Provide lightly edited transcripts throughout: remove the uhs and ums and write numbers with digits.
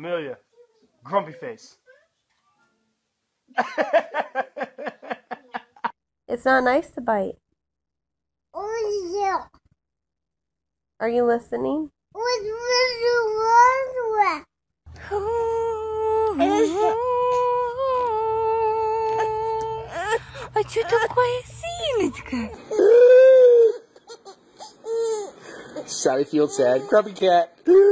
Amelia, grumpy face. It's not nice to bite. Oh, yeah. Are you listening? А что такое синочка? Sally feels sad. Grumpy cat.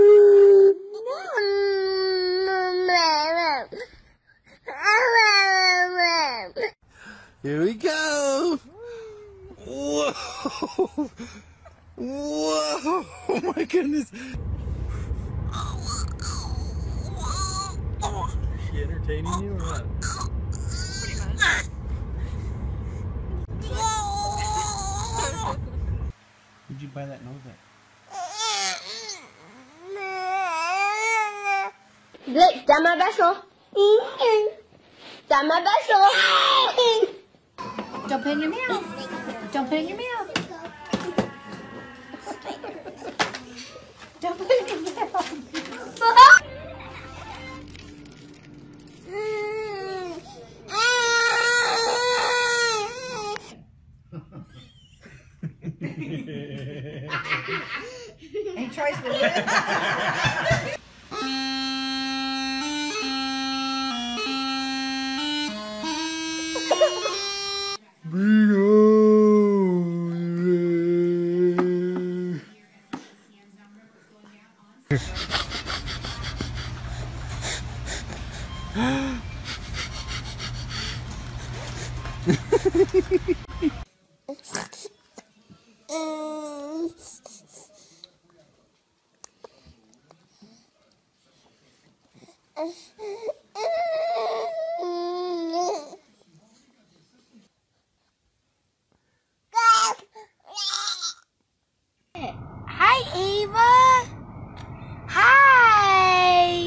Here we go. Whoa. Whoa. Oh my goodness. Is she entertaining you or what? Where'd you buy that nose at? Look, dame beso. Dame beso. Don't put it in your mouth. Don't put it in your mouth. Don't put it in your mouth. Any choice for you? Hi, Ava. Hi.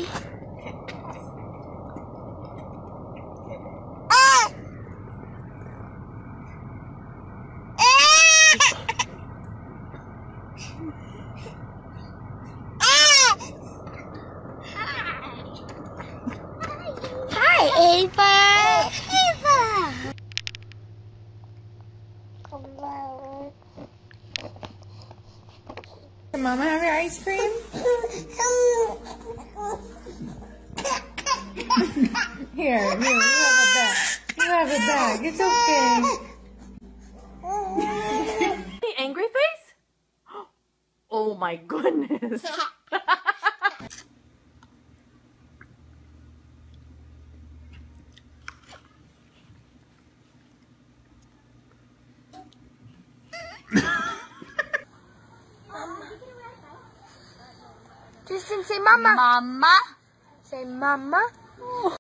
Hi, Ava. Ava. Can Mama have your ice cream? Here, you have it back. You have it back. It's okay. The angry face? Oh my goodness. Tristan, say mama. Mama. Say mama.